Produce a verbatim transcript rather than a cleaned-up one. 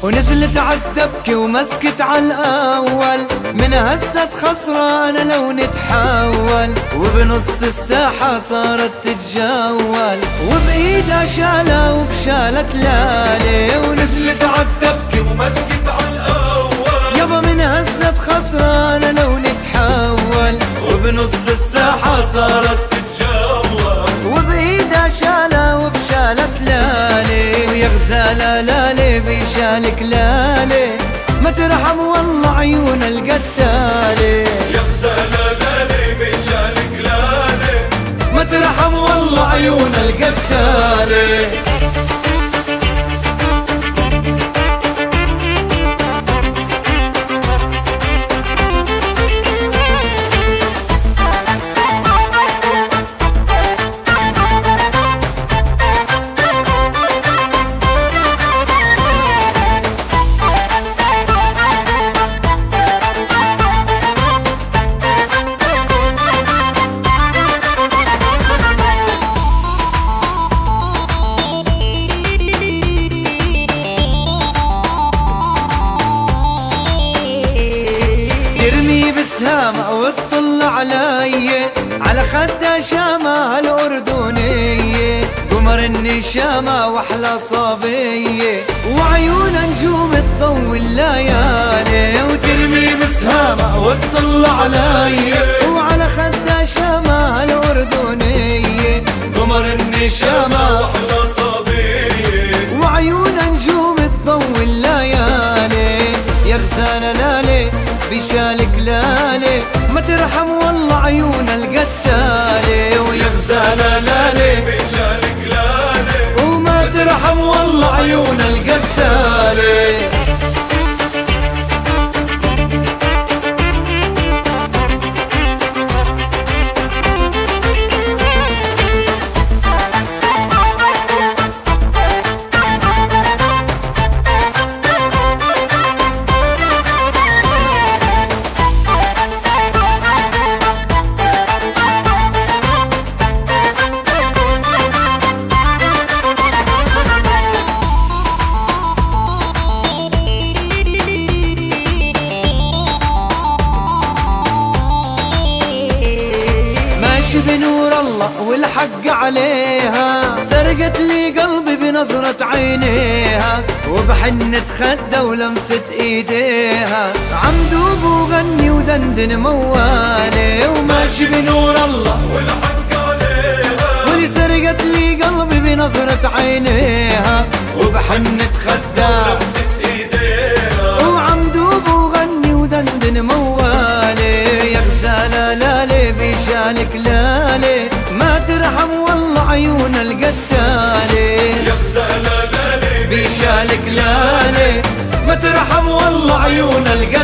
ونزلت عالدبكة ومسكت عالأول، من هزت خسرانة لو نتحول، وبنص الساحة صارت تتجول، وبإيدها شالها وبشالة تلالي. ونزلت عالدبكة ومسكت عالأول، يابا من هزت خسرانة لو نتحول، وبنص الساحة صارت تتجول، وبإيدها شالها وبشالة تلالي. ويا غزالة لالي بيشالك لالي، ما ترحم والله عيون القتالي. يا غزالة لالي بيشالك لالي، ما ترحم والله عيون القتالي. ترمي بسهامة وتطل علي، على خدها شامة الأردنية، قمر النشامة وأحلى صبية، وعيونها نجوم تضوي الليالي. وترمي بسهامة وتطل علي، وعلى خدها شامة الأردنية، قمر النشامة وأحلى صبية، وعيونها نجوم تضوي الليالي. يا غزالة لالي بيشالك لالي، ما ترحم والله عيون القتالي. ويا غزالة لالي بيشالك لالي، وما ترحم والله عيون القتالي. بنور الله والحق عليها، سرقت لي قلبي بنظرة عينيها، وبحنة خدها ولمسة ايديها، عم دوب وغني ودندن موالي. وماشي بنور الله والحق عليها، واللي سرقت لي قلبي بنظرة عينيها، وبحنة خدها ولمسة ايديها، وعم دوب وغني ودندن موالي. يا غزالة لالي بيشالك لالي، ما ترحم والله عيون القتالي. يا غزالة لالي بيشالك لالي، ما ترحم والله عيون القتالي.